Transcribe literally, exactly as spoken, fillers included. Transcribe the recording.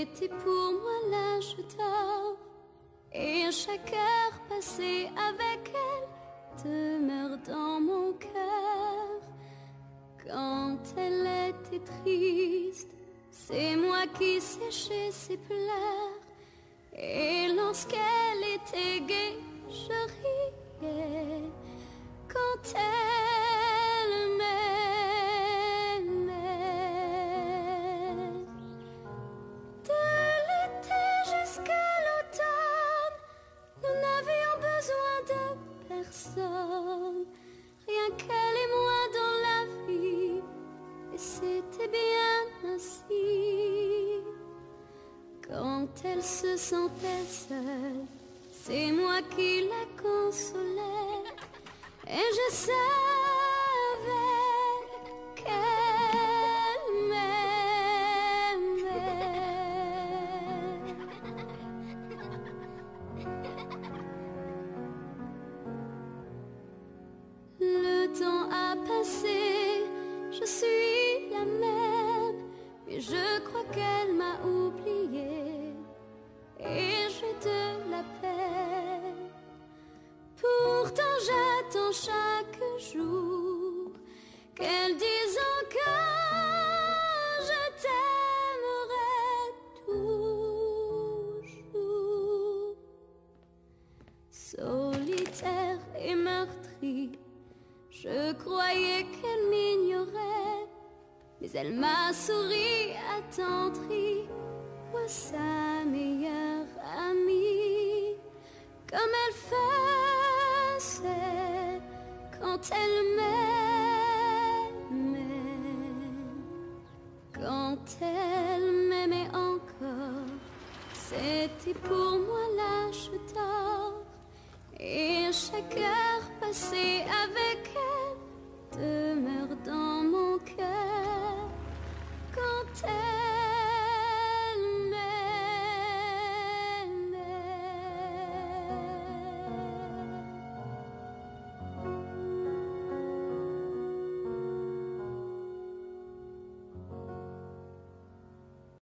C'était pour moi l'âge d'or, et chaque heure passée avec elle demeure dans mon cœur. Quand elle était triste, c'est moi qui séchais ses pleurs, et lorsqu'elle était gaie, je riais. Quand elle m'aimait, de l'été jusqu'à l'automne, nous n'avions besoin de personne, rien qu'elle et moi dans la vie, et c'était bien ainsi. Quand elle se sentait seule, c'est moi qui la consolais, et je savais qu'elle m'aimait. Le temps a passé, je suis la même, mais je crois qu'elle m'a oubliée, et j'ai de la peine. Pourtant j'attends chaque jour qu'elle dise encore je t'aimerai toujours. Solitaire et meurtrie, je croyais qu'elle m'ignorait, mais elle m'a souri, attendri, moi sa meilleure amie, comme elle faisait quand elle m'aimait. Quand elle m'aimait encore, c'était pour moi l'âge d'or, et chaque heure passée avec elle demeure dans mon cœur.